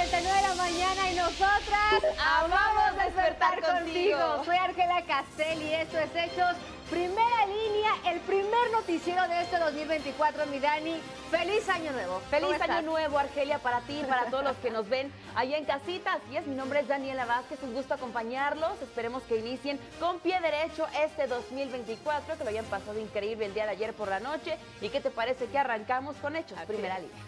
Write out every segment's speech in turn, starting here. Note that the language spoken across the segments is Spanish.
9:49 de la mañana y nosotras amamos despertar contigo. Soy Argela Castel y esto es Hechos Primera Línea, el primer noticiero de este 2024, mi Dani. ¡Feliz Año Nuevo! ¡Feliz Año Nuevo, Argelia, para ti y para todos los que nos ven allá en casitas! Así es, mi nombre es Daniela Vázquez, un gusto acompañarlos. Esperemos que inicien con pie derecho este 2024, que lo hayan pasado increíble el día de ayer por la noche. ¿Y qué te parece que arrancamos con Hechos Primera Línea?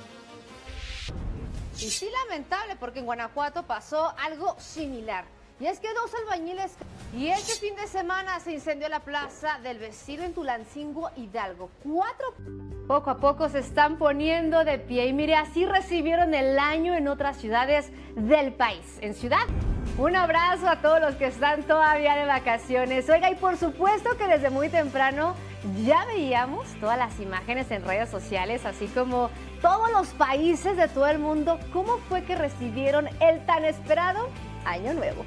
Y sí, lamentable, porque en Guanajuato pasó algo similar. Y es que dos albañiles... Y este fin de semana se incendió la plaza del Vecino en Tulancingo, Hidalgo. 4 poco a poco se están poniendo de pie. Y mire, así recibieron el año en otras ciudades del país. En Ciudad, un abrazo a todos los que están todavía de vacaciones. Oiga, y por supuesto que desde muy temprano ya veíamos todas las imágenes en redes sociales, así como todos los países de todo el mundo, cómo fue que recibieron el tan esperado Año Nuevo.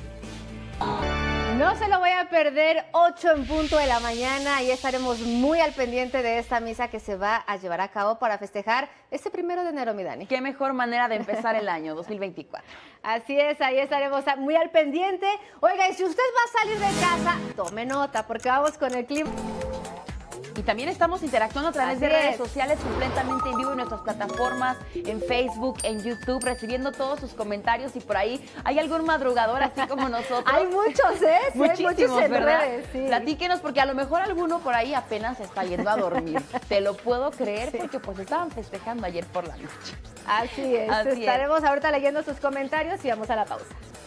No se lo voy a perder, 8 en punto de la mañana, y estaremos muy al pendiente de esta misa que se va a llevar a cabo para festejar este 1 de enero, mi Dani. Qué mejor manera de empezar el año 2024. Así es, ahí estaremos muy al pendiente. Oiga, y si usted va a salir de casa, tome nota, porque vamos con el clima. Y también estamos interactuando a través de redes sociales completamente en vivo en nuestras plataformas, en Facebook, en YouTube, recibiendo todos sus comentarios. Y por ahí hay algún madrugador así como nosotros. Hay muchos, ¿eh? Sí, muchísimos, hay muchos en ¿verdad? redes, sí. Platíquenos, porque a lo mejor alguno por ahí apenas se está yendo a dormir. Te lo puedo creer, porque pues estaban festejando ayer por la noche. Así es. Estaremos ahorita leyendo sus comentarios y vamos a la pausa.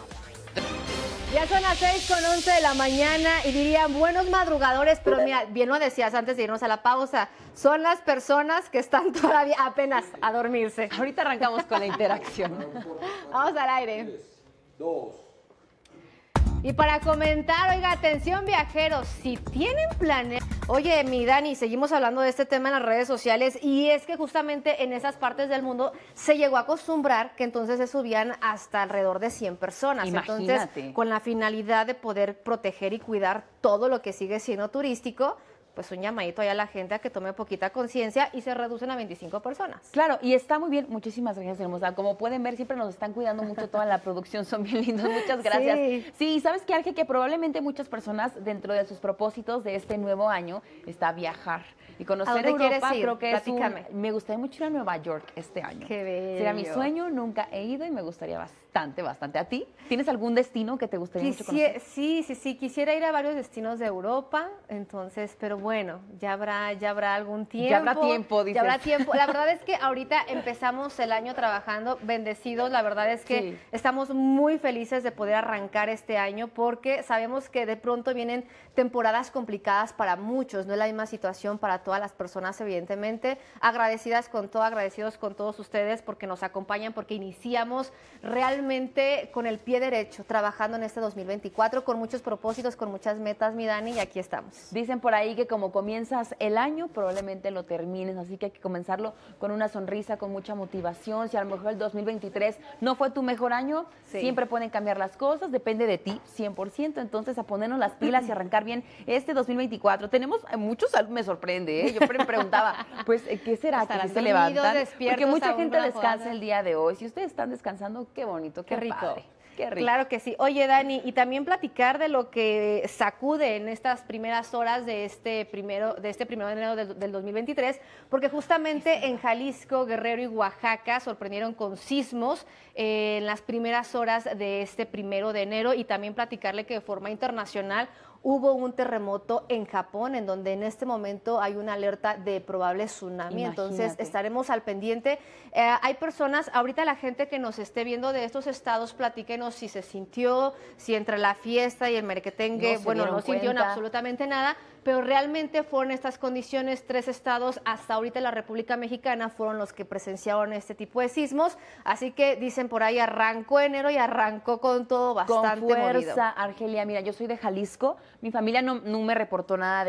Ya son las 6:11 de la mañana y dirían buenos madrugadores, pero mira, bien lo decías antes de irnos a la pausa, son las personas que están todavía apenas a dormirse. Ahorita arrancamos con la interacción. Vamos al aire. 3, 2. Y para comentar, oiga, atención viajeros, si tienen planes... Oye, mi Dani, seguimos hablando de este tema en las redes sociales y es que justamente en esas partes del mundo se llegó a acostumbrar que entonces se subían hasta alrededor de 100 personas. Imagínate. Entonces, con la finalidad de poder proteger y cuidar todo lo que sigue siendo turístico, pues un llamadito ahí a la gente a que tome poquita conciencia y se reducen a 25 personas. Claro, y está muy bien. Muchísimas gracias, hermosa. Como pueden ver, siempre nos están cuidando mucho toda la producción. Son bien lindos. Muchas gracias. Sí, ¿sabes qué, Arge? Que probablemente muchas personas dentro de sus propósitos de este nuevo año está viajar y conocer Europa. Creo que me gustaría mucho ir a Nueva York este año. Qué bello. Será mi sueño, nunca he ido y me gustaría bastante. ¿A ti? ¿Tienes algún destino que te gustaría mucho conocer? Sí, quisiera ir a varios destinos de Europa, entonces, pero bueno, ya habrá algún tiempo. Ya habrá tiempo, dices. Ya habrá tiempo. La verdad es que ahorita empezamos el año trabajando, bendecidos, la verdad es que estamos muy felices de poder arrancar este año porque sabemos que de pronto vienen temporadas complicadas para muchos, no es la misma situación para todas las personas, evidentemente, agradecidos con todos ustedes porque nos acompañan, porque iniciamos realmente con el pie derecho, trabajando en este 2024, con muchos propósitos, con muchas metas, mi Dani, y aquí estamos. Dicen por ahí que como comienzas el año, probablemente lo termines, así que hay que comenzarlo con una sonrisa, con mucha motivación. Si a lo mejor el 2023 no fue tu mejor año, siempre pueden cambiar las cosas, depende de ti, 100%, entonces a ponernos las pilas y arrancar bien este 2024. Tenemos muchos, me sorprende, ¿eh? Yo me preguntaba, pues, ¿qué será que se levantan? Porque mucha gente descansa el día de hoy. Si ustedes están descansando, qué bonito, qué rico. Padre. Qué rico. Claro que sí. Oye, Dani, y también platicar de lo que sacude en estas primeras horas de este primero de enero del 2023, porque justamente en Jalisco, Guerrero y Oaxaca sorprendieron con sismos en las primeras horas de este 1 de enero, y también platicarle que de forma internacional hubo un terremoto en Japón, en donde en este momento hay una alerta de probable tsunami. Imagínate. Entonces estaremos al pendiente. Hay personas, ahorita la gente que nos esté viendo de estos estados, platíquenos si se sintió, si entre la fiesta y el merequetengue, no sintieron absolutamente nada, pero realmente fueron estas condiciones. 3 estados hasta ahorita en la República Mexicana fueron los que presenciaron este tipo de sismos, así que dicen por ahí arrancó enero y arrancó con todo bastante con fuerza, movido. Argelia, mira, yo soy de Jalisco, mi familia no me reportó nada de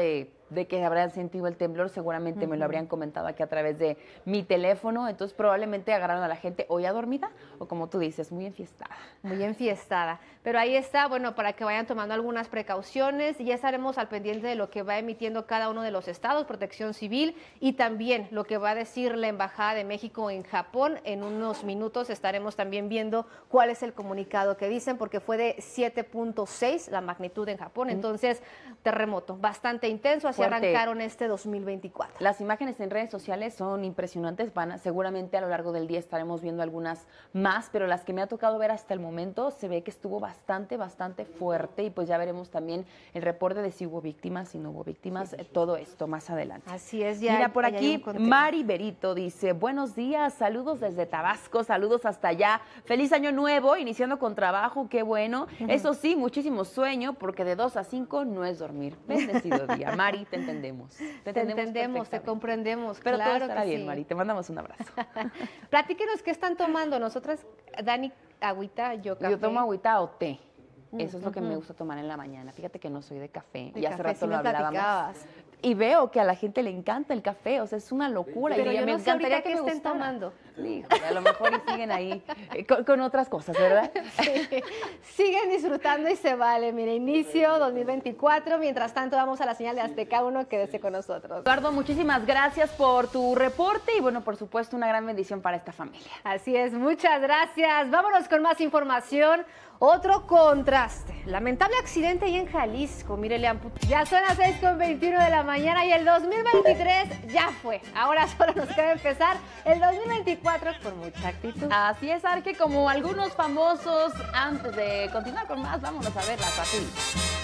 de que habrían sentido el temblor, seguramente me lo habrían comentado aquí a través de mi teléfono, entonces probablemente agarraron a la gente o ya dormida o como tú dices, muy enfiestada. Muy enfiestada. Pero ahí está, bueno, para que vayan tomando algunas precauciones y ya estaremos al pendiente de lo que va emitiendo cada uno de los estados, Protección Civil, y también lo que va a decir la Embajada de México en Japón. En unos minutos estaremos también viendo cuál es el comunicado que dicen, porque fue de 7.6 la magnitud en Japón, entonces terremoto bastante intenso, así Fuerte. arrancaron este 2024. Las imágenes en redes sociales son impresionantes, seguramente a lo largo del día estaremos viendo algunas más, pero las que me ha tocado ver hasta el momento se ve que estuvo bastante fuerte y pues ya veremos también el reporte de si hubo víctimas, si no hubo víctimas, todo esto más adelante. Así es, ya. Mira, por aquí Mari Berito dice, buenos días, saludos desde Tabasco, saludos hasta allá, feliz año nuevo, iniciando con trabajo, qué bueno. Eso sí, muchísimo sueño, porque de 2 a 5 no es dormir. Bendecido día. Mari, te entendemos. Te entendemos, te comprendemos. Pero claro todo estará bien, sí. Mari, te mandamos un abrazo. Platíquenos qué están tomando. Nosotras, Dani, agüita, yo café. Yo tomo agüita o té. Eso es lo que me gusta tomar en la mañana. Fíjate que no soy de café. Y hace rato lo hablábamos. Y veo que a la gente le encanta el café, o sea, es una locura. Pero y yo me no sé encantaría ahorita que qué me estén gustara. tomando. Híjole, a lo mejor y siguen ahí con otras cosas, ¿verdad? Sí. Siguen disfrutando y se vale. Mira, inicio 2024. Mientras tanto, vamos a la señal de Azteca 1. Quédese con nosotros. Eduardo, muchísimas gracias por tu reporte y bueno, por supuesto, una gran bendición para esta familia. Así es, muchas gracias. Vámonos con más información. Otro contraste. Lamentable accidente ahí en Jalisco. Mire, ya son las 6:21 de la mañana y el 2023 ya fue. Ahora solo nos queda empezar el 2024 con mucha actitud. Así es, Arque, como algunos famosos. Antes de continuar con más, vámonos a ver las rapiditas.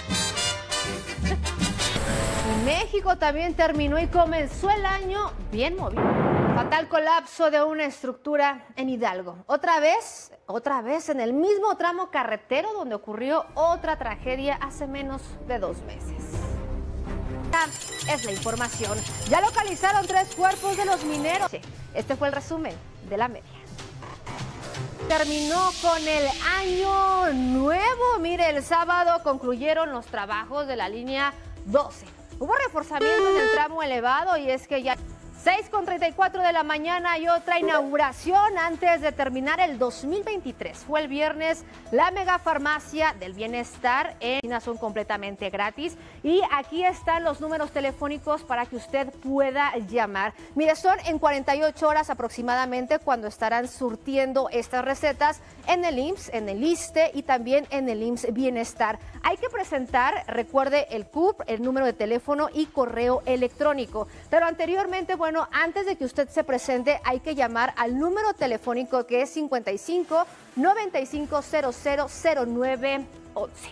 México también terminó y comenzó el año bien movido. Fatal colapso de una estructura en Hidalgo. Otra vez en el mismo tramo carretero donde ocurrió otra tragedia hace menos de 2 meses. Esta es la información. Ya localizaron 3 cuerpos de los mineros. Este fue el resumen de la media. Terminó con el año nuevo. Mire, el sábado concluyeron los trabajos de la línea 12. Hubo reforzamiento en el tramo elevado y es que ya 6:34 de la mañana y otra inauguración antes de terminar el 2023. Fue el viernes la megafarmacia del bienestar. Son completamente gratis y aquí están los números telefónicos para que usted pueda llamar. Mire, son en 48 horas aproximadamente cuando estarán surtiendo estas recetas en el IMSS, en el ISSSTE y también en el IMSS Bienestar. Hay que presentar, recuerde, el CUP, el número de teléfono y correo electrónico. Pero anteriormente, bueno, antes de que usted se presente, hay que llamar al número telefónico que es 55 9500 0911.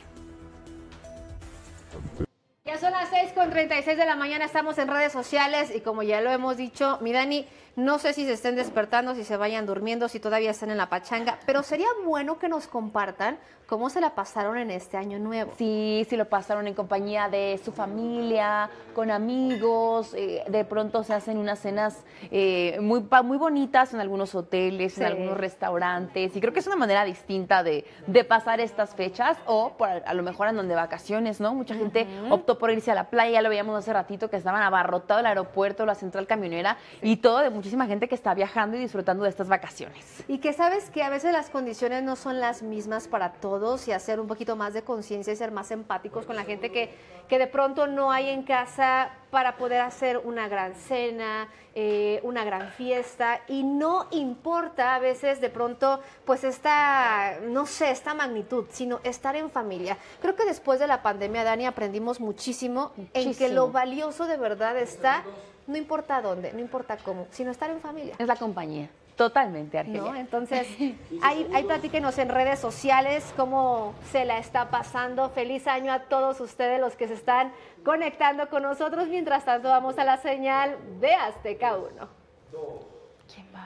Ya son las 6:36 de la mañana, estamos en redes sociales y como ya lo hemos dicho, mi Dani, no sé si se estén despertando, si se vayan durmiendo, si todavía están en la pachanga, pero sería bueno que nos compartan cómo se la pasaron en este año nuevo. Sí, lo pasaron en compañía de su familia, con amigos, de pronto se hacen unas cenas muy bonitas en algunos hoteles, en algunos restaurantes, y creo que es una manera distinta de pasar estas fechas, o a lo mejor andan de vacaciones, ¿no? Mucha gente optó por irse a la playa, ya lo veíamos hace ratito, que estaban abarrotados el aeropuerto, la central camionera, y todo de muchísima gente que está viajando y disfrutando de estas vacaciones. Y que sabes que a veces las condiciones no son las mismas para todos y hacer un poquito más de conciencia y ser más empáticos con la gente que de pronto no hay en casa para poder hacer una gran cena, una gran fiesta, y no importa a veces de pronto pues esta magnitud, sino estar en familia. Creo que después de la pandemia, Dani, aprendimos muchísimo en que lo valioso de verdad está, no importa dónde, no importa cómo, sino estar en familia. Es la compañía. Totalmente, Argelia. ¿No? Entonces, ahí platíquenos en redes sociales cómo se la está pasando. Feliz año a todos ustedes los que se están conectando con nosotros. Mientras tanto, vamos a la señal de Azteca 1. ¿Quién va?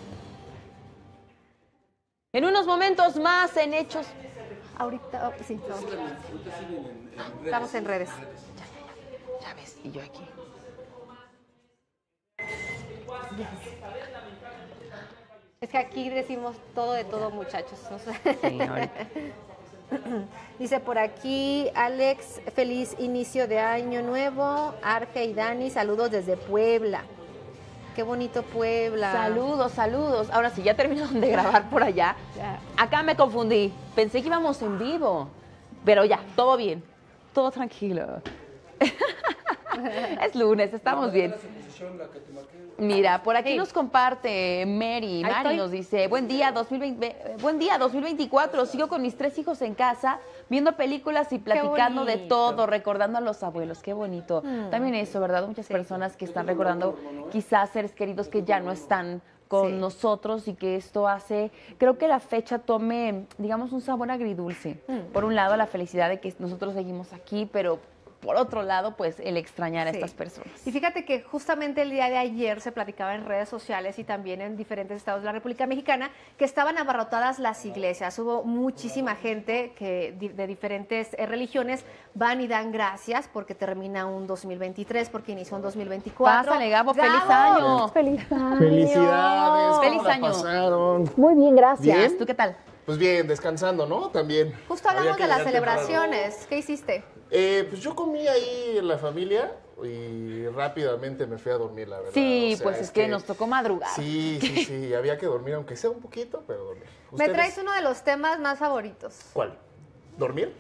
En unos momentos más en Hechos. Ahorita, sí, estamos en redes. Ya ves, y yo aquí. Es que aquí decimos todo de todo, muchachos. Sí, ahorita. Dice por aquí Alex, feliz inicio de año nuevo. Arge y Dani, saludos desde Puebla. Qué bonito Puebla. Saludos, saludos. Ahora sí, ya terminaron de grabar por allá. Ya. Acá me confundí. Pensé que íbamos en vivo. Pero ya, todo bien. Todo tranquilo. Es lunes, estamos bien. Mira, por aquí nos comparte Mary. Mari nos dice, buen día 2024, sigo con mis 3 hijos en casa, viendo películas y platicando de todo, recordando a los abuelos. Qué bonito. También eso, ¿verdad? Muchas personas que están recordando quizás seres queridos que ya no están con nosotros y que esto hace, creo que la fecha tome, digamos, un sabor agridulce. Por un lado, la felicidad de que nosotros seguimos aquí, pero por otro lado, pues el extrañar a estas personas. Y fíjate que justamente el día de ayer se platicaba en redes sociales y también en diferentes estados de la República Mexicana que estaban abarrotadas las iglesias. Hubo muchísima gente que de diferentes religiones van y dan gracias porque termina un 2023, porque inició un 2024. Pásale, Gabo, feliz año. ¡Feliz año! ¡Felicidades! ¡Feliz ¿Cómo la año! pasaron? Muy bien, gracias. ¿Bien? ¿Tú qué tal? Pues bien, descansando, ¿no? También. Justo hablamos Había que de las llegar celebraciones. ¿Qué hiciste? Pues yo comí ahí en la familia y rápidamente me fui a dormir, la verdad. Sí, O sea, pues es que nos tocó madrugar. Sí, había que dormir, aunque sea un poquito, pero dormir. Me ¿Ustedes? traes uno de los temas más favoritos. ¿Cuál? ¿Dormir?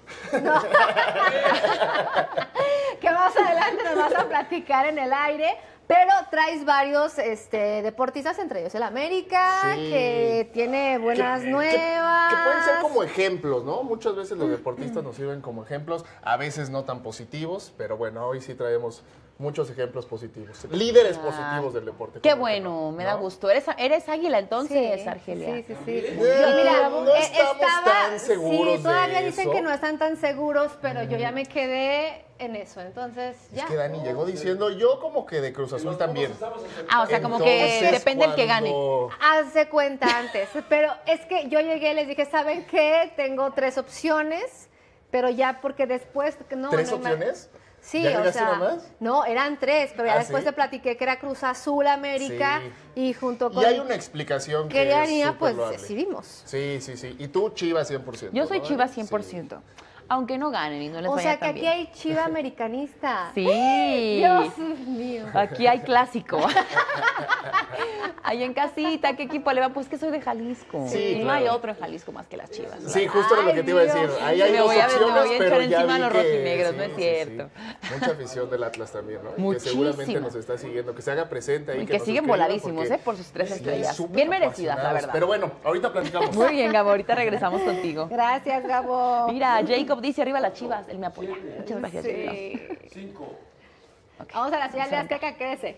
Que más adelante nos vas a platicar en el aire. Pero traes varios deportistas, entre ellos el América, Sí. que tiene buenas nuevas. Que pueden ser como ejemplos, ¿no? Muchas veces los deportistas nos sirven como ejemplos, a veces no tan positivos, pero bueno, hoy sí traemos muchos ejemplos positivos. Líderes positivos del deporte. Qué como bueno, que me ¿no? da gusto. ¿Eres águila entonces, Sí, Argelia? Sí. No estamos tan seguros sí, todavía de dicen eso. que no están tan seguros, pero yo ya me quedé en eso, entonces ya. Es que Dani llegó diciendo, yo como que de Cruz Azul también. Ah, o sea, como que Entonces, depende el que gane. cuando- Haz de cuenta antes, pero es que yo llegué y les dije, ¿saben qué? Tengo 3 opciones, pero ya porque después... No, ¿Tres no, opciones? Sí, ¿Ya o llegaste sea, una más? no, eran 3, pero ya ¿Ah, después sí? te platiqué que era Cruz Azul América Sí. y junto con Y hay una explicación que Quería, es pues superloable. decidimos. Sí. Y tú, Chivas 100%. Yo soy ¿no? Chivas Sí. 100%. Aunque no ganen y no les O vaya sea que tan aquí bien. hay chiva americanista. Sí. Dios mío. Aquí hay clásico. Ahí en casita, ¿qué equipo le va? Pues que soy de Jalisco. Sí, Y no claro. hay otro en Jalisco más que las Chivas. Sí, justo era lo que te iba a decir. Dios. Ahí hay Me dos voy a opciones, echar pero ya encima vi a los que- rojinegros, no es cierto. Mucha afición del Atlas también, ¿no? Y que Muchísima. seguramente nos está siguiendo, que se haga presente ahí. Y que nos siguen escriba, voladísimos, porque por sus 3 sí, estrellas. súper Bien merecidas, la apasionados. verdad. Pero bueno, ahorita platicamos. Muy bien, Gabo, ahorita regresamos contigo. Gracias, Gabo. Mira, Jacob dice arriba las Chivas, él me apoya. Muchas gracias, Jacob. Sí. Vamos a la señal de Azteca, crece.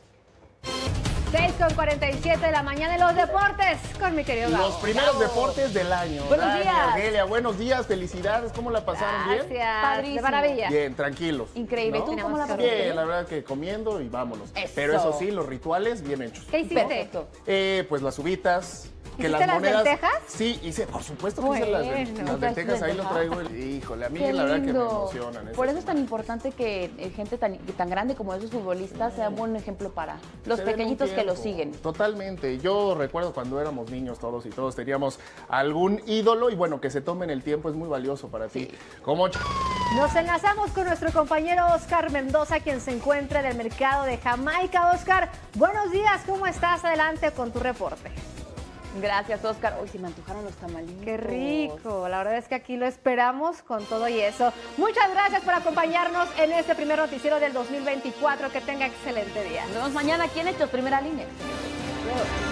6:47 de la mañana en los deportes con mi querido Gabo. Los primeros Gabo. deportes del año. Buenos Dani, días. Argelia, buenos días, felicidades. ¿Cómo la pasaron? Gracias. ¿Bien? Padrísimo. De maravilla. Bien, tranquilos. Increíble. ¿no? ¿Tú cómo la pasaste? Bien, la verdad que comiendo y vámonos. Eso. Pero eso sí, los rituales bien hechos. ¿Qué hiciste? Perfecto. Pues las uvitas. Que ¿Hiciste las lentejas? Sí, hice, por supuesto que hice las Bueno. lentejas, ahí lo Lentejas. traigo. Híjole, a mí Qué la verdad que me lindo. emocionan. Por eso esas es tan importante que gente tan grande como esos futbolistas sea un buen ejemplo para los se den un pequeñitos que lo tiempo. siguen. Totalmente. Yo recuerdo cuando éramos niños todos y todos teníamos algún ídolo y bueno, que se tomen el tiempo es muy valioso para ti. Como Nos enlazamos con nuestro compañero Oscar Mendoza, quien se encuentra en el mercado de Jamaica. Oscar, buenos días, ¿cómo estás? Adelante con tu reporte. Gracias, Oscar. Hoy se me antojaron los tamalitos. Qué rico, la verdad es que aquí lo esperamos con todo y eso. Muchas gracias por acompañarnos en este primer noticiero del 2024. Que tenga excelente día. Nos vemos mañana aquí en Hechos Primera Línea. Adiós.